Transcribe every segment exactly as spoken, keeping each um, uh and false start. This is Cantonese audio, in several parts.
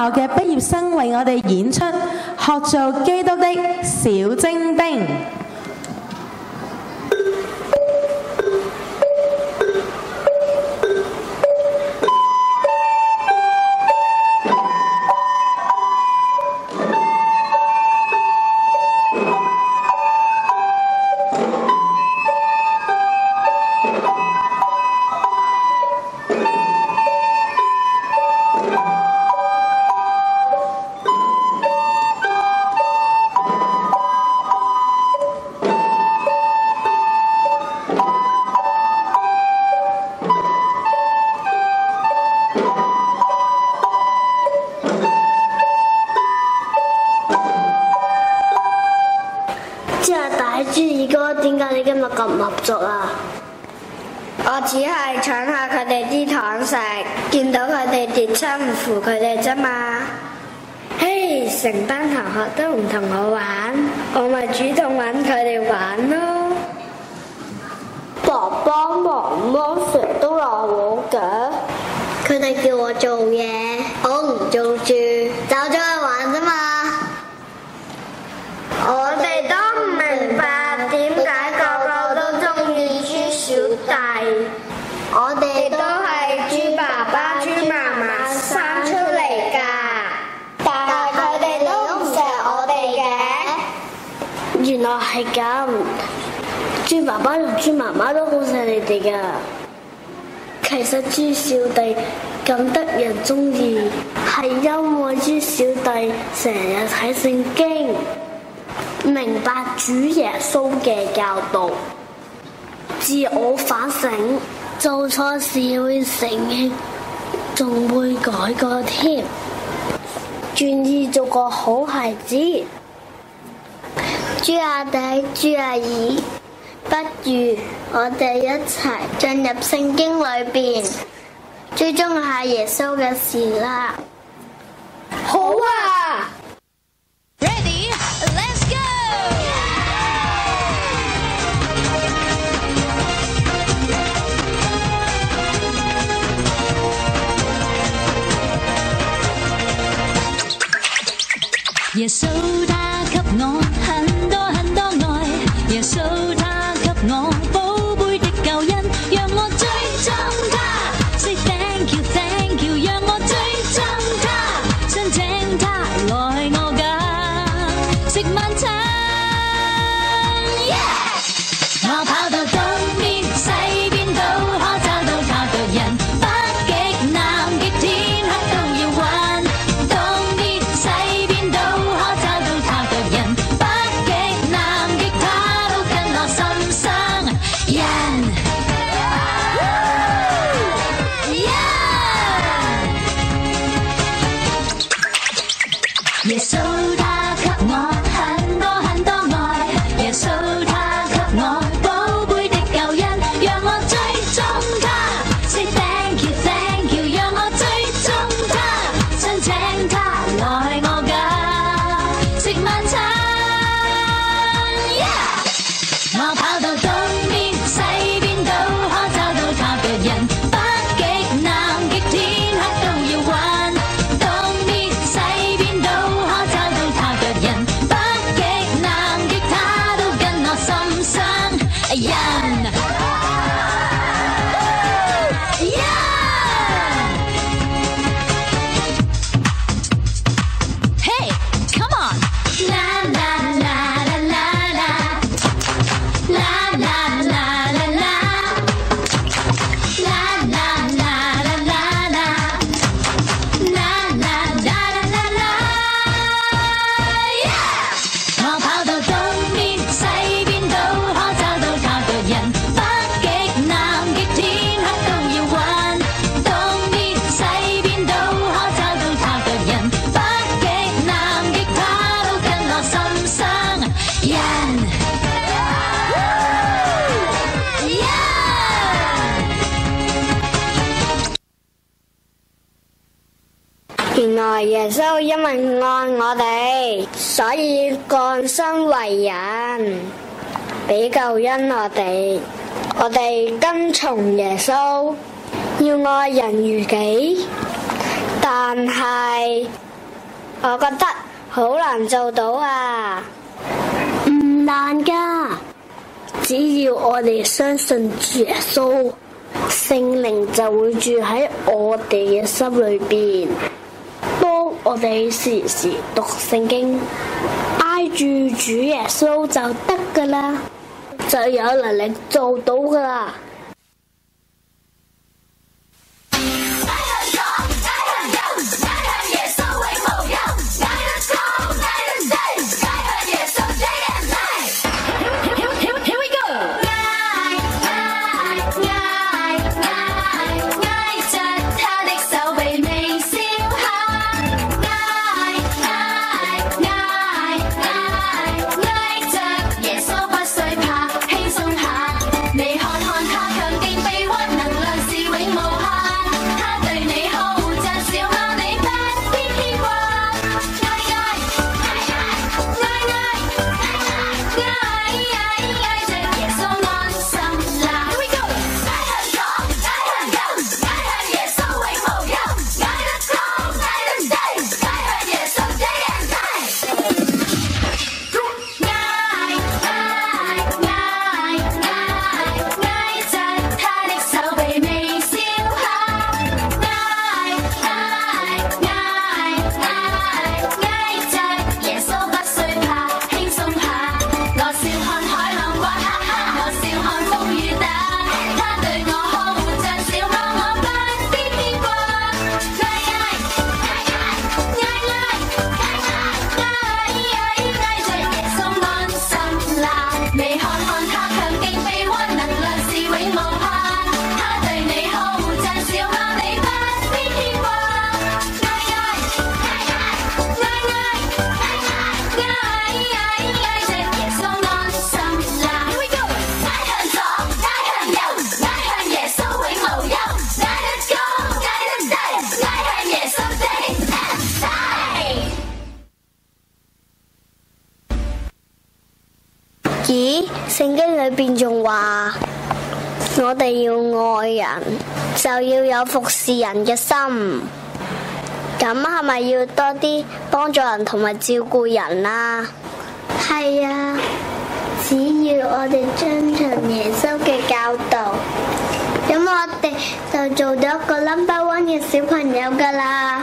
校嘅畢業生為我哋演出學做基督的小精兵。 我只係搶下佢哋啲糖食，見到佢哋跌親唔扶佢哋啫嘛。嘿，成班同學都唔同我玩，我咪主動揾佢哋玩咯。爸爸媽媽成日都鬧我嘅，佢哋叫我做嘢，我唔做住，走咗去玩啫嘛。我哋都唔明白點解個個都中意豬小弟，我哋都係豬爸爸豬媽媽生出嚟㗎，但係佢哋都唔錫我哋嘅。原來係咁，豬爸爸同豬媽媽都好錫你哋㗎。其實豬小弟咁得人中意，係因為豬小弟成日睇聖經，明白主耶穌嘅教導，自我反省，做錯事會承認，仲會改過添，願意做個好孩子。豬阿弟、豬阿姨，不如我哋一齊進入聖經裏邊，追蹤下耶穌嘅事啦。好啊！ 耶穌他給我很多很多愛，耶穌他給我寶貝的救恩，讓我追蹤他 ，say thank you thank you， 讓我追蹤他，想請他來我家食晚餐。Yeah! 我跑到東邊西邊都可找到他個人，北極南極天黑都要玩，東邊西邊都可找到他個人，北極南極他都跟我心上人。耶穌他給我很多很多愛，耶穌他給我寶貝的救恩，讓我追蹤他 ，say thank you thank you， 讓我追蹤他，想請他來我家食晚餐。Yeah! 我跑到東邊西邊都可找到他個人，北極南極天黑都要玩，東邊西邊都可找到他個人，北極南極他都跟我心上人。Hey, come on! La la la la la la, la la la la la, la la la la la la, la la la la la. Yeah! 我跑到東邊西邊都可找到他個人，北極南極天黑都要玩，東邊西邊都可找到他個人，北極南極他都跟我心上人。 原來耶穌因為愛我哋，所以降生為人，俾救恩我哋。我哋跟從耶穌，要愛人如己，但係我覺得好難做到啊！ 唔難㗎，只要我哋相信主耶穌，聖靈就會住喺我哋嘅心裏邊，幫我哋時時讀聖經，挨住主耶穌就得㗎啦，就有能力做到㗎啦。 咦，聖經裏邊仲話，我哋要愛人，就要有服侍人嘅心。咁係咪要多啲幫助人同埋照顧人啊？ 係啊，只要我哋遵循耶穌嘅教導， 咁我哋就做咗個 number one 嘅小朋友㗎喇。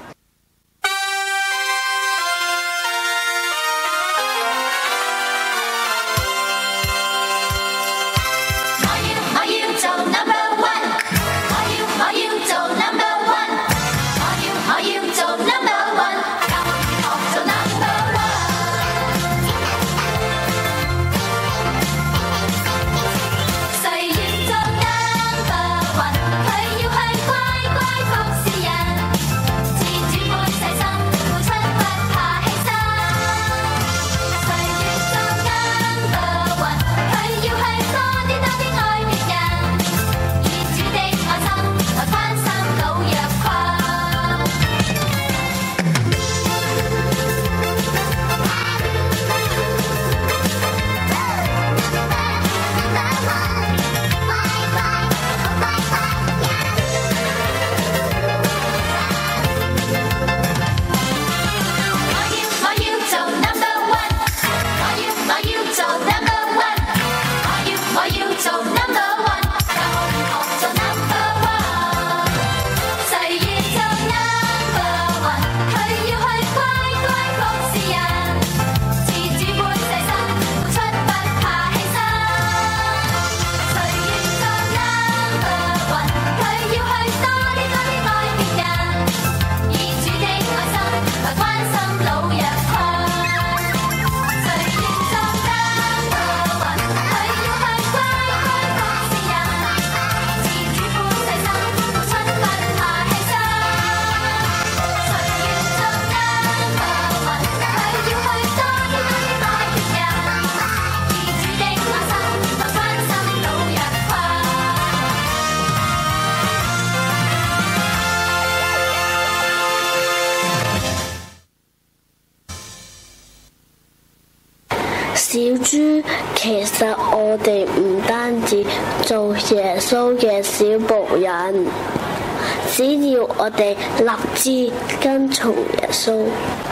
小豬，其實我哋唔單止做耶穌嘅小僕人，只要我哋立志跟從耶穌，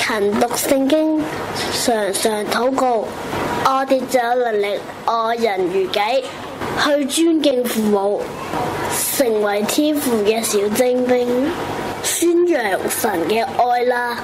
勤讀聖經，常常禱告，我哋就有能力愛人如己，去尊敬父母，成為天父嘅小精兵，宣揚神嘅愛啦。